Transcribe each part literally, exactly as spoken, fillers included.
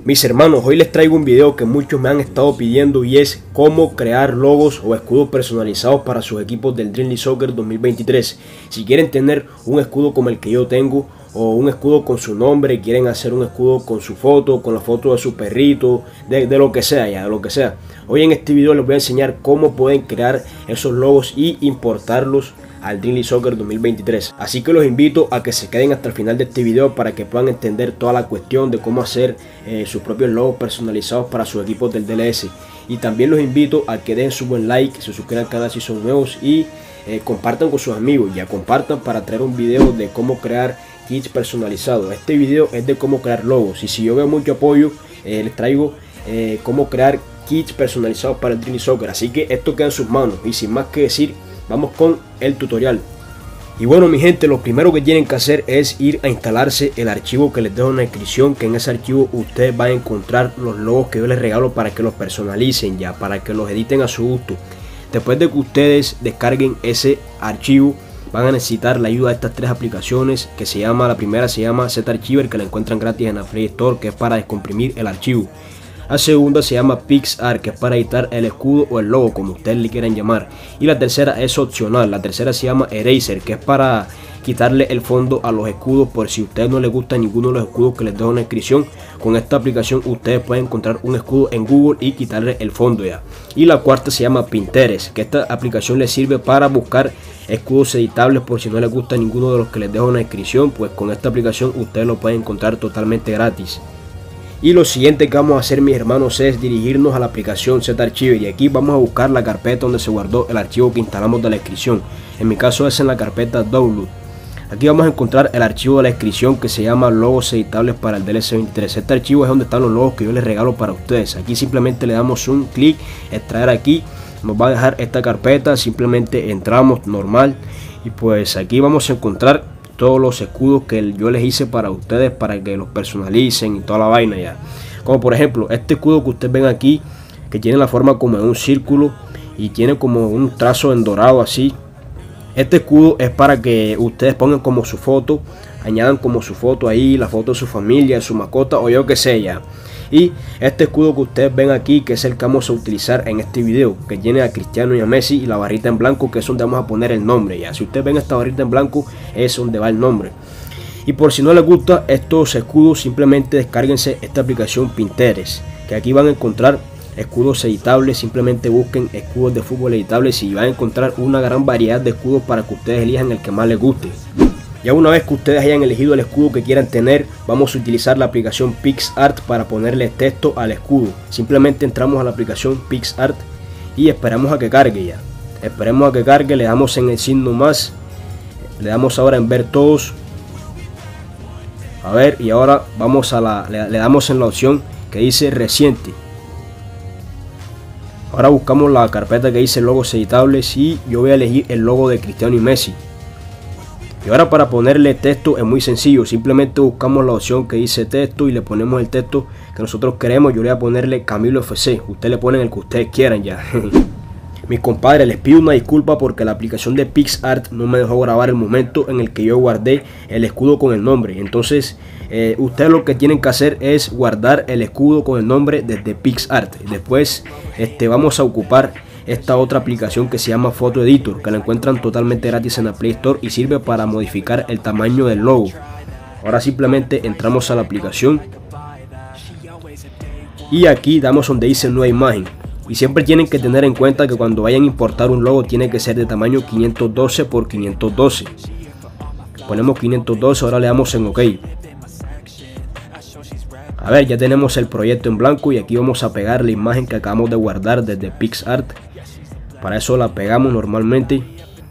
Mis hermanos, hoy les traigo un video que muchos me han estado pidiendo y es cómo crear logos o escudos personalizados para sus equipos del Dream League Soccer dos mil veintitrés. Si quieren tener un escudo como el que yo tengo o un escudo con su nombre, quieren hacer un escudo con su foto, con la foto de su perrito, de, de lo que sea ya, de lo que sea. Hoy en este video les voy a enseñar cómo pueden crear esos logos y importarlos al Dream League Soccer dos mil veintitrés. Así que los invito a que se queden hasta el final de este video para que puedan entender toda la cuestión de cómo hacer eh, sus propios logos personalizados para sus equipos del D L S. Y también los invito a que dejen su buen like, se suscriban al canal si son nuevos y eh, compartan con sus amigos. Ya compartan para traer un video de cómo crear kits personalizados. Este video es de cómo crear logos y si yo veo mucho apoyo eh, les traigo eh, cómo crear kits personalizados para el Dream League Soccer. Así que esto queda en sus manos y sin más que decir, vamos con el tutorial. Y bueno, mi gente, lo primero que tienen que hacer es ir a instalarse el archivo que les dejo en la descripción, que en ese archivo ustedes van a encontrar los logos que yo les regalo para que los personalicen ya, para que los editen a su gusto. Después de que ustedes descarguen ese archivo, van a necesitar la ayuda de estas tres aplicaciones que se llama, la primera se llama Z-Archiver, que la encuentran gratis en la Play Store, que es para descomprimir el archivo. La segunda se llama PixArt, que es para editar el escudo o el logo, como ustedes le quieran llamar. Y la tercera es opcional. La tercera se llama Eraser, que es para quitarle el fondo a los escudos por si a ustedes no les gusta ninguno de los escudos que les dejo en la descripción. Con esta aplicación ustedes pueden encontrar un escudo en Google y quitarle el fondo ya. Y la cuarta se llama Pinterest, que esta aplicación les sirve para buscar escudos editables por si no les gusta ninguno de los que les dejo en la descripción. Pues con esta aplicación ustedes lo pueden encontrar totalmente gratis. Y lo siguiente que vamos a hacer, mis hermanos, es dirigirnos a la aplicación Z-Archiver y aquí vamos a buscar la carpeta donde se guardó el archivo que instalamos de la descripción. En mi caso es en la carpeta Download. Aquí vamos a encontrar el archivo de la descripción que se llama logos editables para el D L S veintitrés. Este archivo es donde están los logos que yo les regalo para ustedes. Aquí simplemente le damos un clic, extraer aquí, nos va a dejar esta carpeta, simplemente entramos normal y pues aquí vamos a encontrar todos los escudos que yo les hice para ustedes para que los personalicen y toda la vaina ya. Como por ejemplo este escudo que ustedes ven aquí, que tiene la forma como de un círculo y tiene como un trazo en dorado así. Este escudo es para que ustedes pongan como su foto, añadan como su foto ahí, la foto de su familia, de su mascota o yo que sé ya. Y este escudo que ustedes ven aquí, que es el que vamos a utilizar en este video, que tiene a Cristiano y a Messi, y la barrita en blanco, que es donde vamos a poner el nombre ya. Si ustedes ven esta barrita en blanco, es donde va el nombre. Y por si no les gusta estos escudos, simplemente descárguense esta aplicación Pinterest, que aquí van a encontrar escudos editables. Simplemente busquen escudos de fútbol editables y van a encontrar una gran variedad de escudos para que ustedes elijan el que más les guste. Ya una vez que ustedes hayan elegido el escudo que quieran tener, vamos a utilizar la aplicación PixArt para ponerle texto al escudo. Simplemente entramos a la aplicación PixArt y esperamos a que cargue ya. Esperemos a que cargue, le damos en el signo más, le damos ahora en ver todos. A ver, y ahora vamos a la, le, le damos en la opción que dice reciente. Ahora buscamos la carpeta que dice logos editables y yo voy a elegir el logo de Cristiano y Messi. Y ahora para ponerle texto es muy sencillo, simplemente buscamos la opción que dice texto y le ponemos el texto que nosotros queremos. Yo le voy a ponerle Camilo F C, ustedes le ponen el que ustedes quieran ya. Mis compadres, les pido una disculpa porque la aplicación de PixArt no me dejó grabar el momento en el que yo guardé el escudo con el nombre. Entonces eh, ustedes lo que tienen que hacer es guardar el escudo con el nombre desde PixArt. Después este, vamos a ocupar esta otra aplicación que se llama Photo Editor, que la encuentran totalmente gratis en la Play Store y sirve para modificar el tamaño del logo. Ahora simplemente entramos a la aplicación y aquí damos donde dice nueva imagen. Y siempre tienen que tener en cuenta que cuando vayan a importar un logo tiene que ser de tamaño quinientos doce por quinientos doce. Ponemos quinientos doce, ahora le damos en OK. A ver, ya tenemos el proyecto en blanco y aquí vamos a pegar la imagen que acabamos de guardar desde PixArt. Para eso la pegamos normalmente.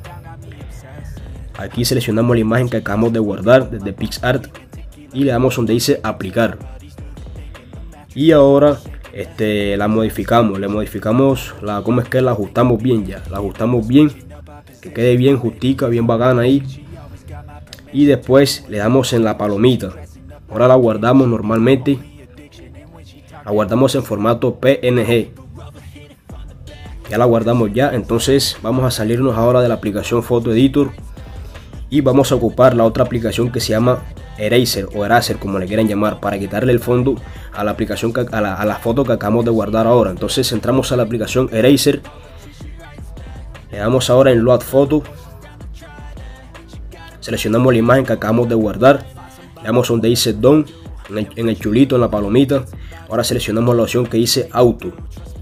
Aquí seleccionamos la imagen que acabamos de guardar desde PixArt y le damos donde dice aplicar. Y ahora este, la modificamos, le modificamos la, ¿cómo es que la ajustamos bien ya? La ajustamos bien, que quede bien justica, bien bacana ahí. Y después le damos en la palomita. Ahora la guardamos normalmente, la guardamos en formato P N G. Ya la guardamos ya, entonces vamos a salirnos ahora de la aplicación Photo Editor y vamos a ocupar la otra aplicación que se llama Eraser o Eraser, como le quieran llamar, para quitarle el fondo a la aplicación, que, a, la, a la foto que acabamos de guardar ahora. Entonces entramos a la aplicación Eraser, le damos ahora en Load Photo, seleccionamos la imagen que acabamos de guardar, le damos donde dice Done, en el, en el chulito, en la palomita. Ahora seleccionamos la opción que dice Auto,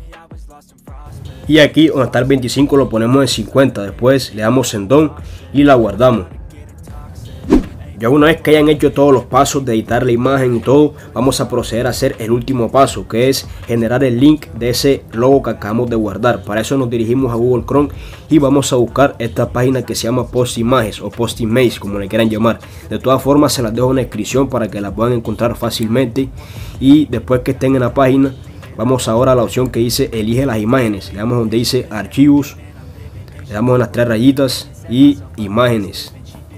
y aquí donde está el veinticinco lo ponemos en cincuenta. Después le damos en Done y la guardamos. Ya una vez que hayan hecho todos los pasos de editar la imagen y todo, vamos a proceder a hacer el último paso, que es generar el link de ese logo que acabamos de guardar. Para eso nos dirigimos a Google Chrome y vamos a buscar esta página que se llama Postimages o Postimages, como le quieran llamar. De todas formas se las dejo en la descripción para que la puedan encontrar fácilmente. Y después que estén en la página, vamos ahora a la opción que dice elige las imágenes. Le damos donde dice archivos, le damos en las tres rayitas y imágenes.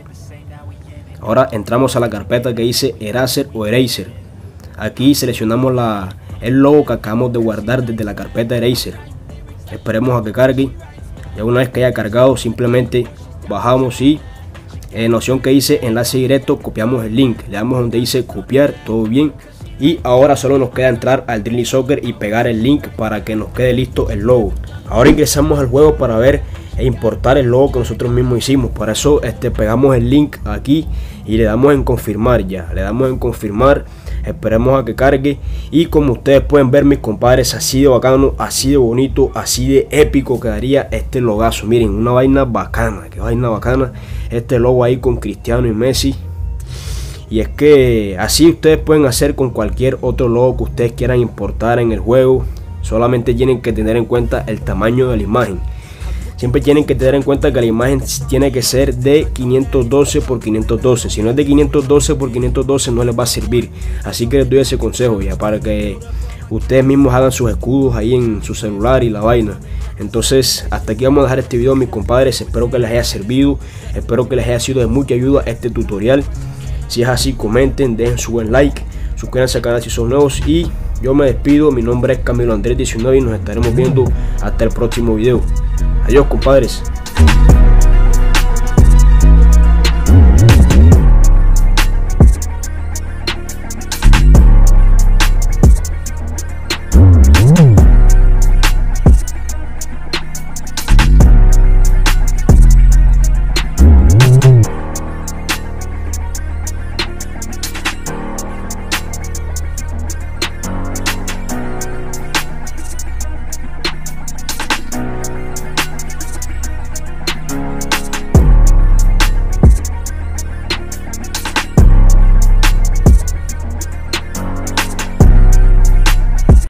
Ahora entramos a la carpeta que dice Eraser o Eraser. Aquí seleccionamos la, el logo que acabamos de guardar desde la carpeta Eraser. Esperemos a que cargue. Ya una vez que haya cargado, simplemente bajamos y en la opción que dice enlace directo copiamos el link. Le damos donde dice copiar, todo bien. Y ahora solo nos queda entrar al Dreamly Soccer y pegar el link para que nos quede listo el logo. Ahora ingresamos al juego para ver e importar el logo que nosotros mismos hicimos. Para eso este, pegamos el link aquí y le damos en confirmar. Ya le damos en confirmar, esperemos a que cargue. Y como ustedes pueden ver, mis compadres, así de bacano, así de bonito, así de épico quedaría este logazo. Miren, una vaina bacana, que vaina bacana este logo ahí con Cristiano y Messi. Y es que así ustedes pueden hacer con cualquier otro logo que ustedes quieran importar en el juego. Solamente tienen que tener en cuenta el tamaño de la imagen. Siempre tienen que tener en cuenta que la imagen tiene que ser de quinientos doce por quinientos doce. Si no es de quinientos doce por quinientos doce no les va a servir. Así que les doy ese consejo ya para que ustedes mismos hagan sus escudos ahí en su celular y la vaina. Entonces hasta aquí vamos a dejar este video, mis compadres. Espero que les haya servido. Espero que les haya sido de mucha ayuda este tutorial. Si es así, comenten, dejen su buen like, suscríbanse al canal si son nuevos y yo me despido. Mi nombre es Camilo Andrés diecinueve y nos estaremos viendo hasta el próximo video. Adiós, compadres.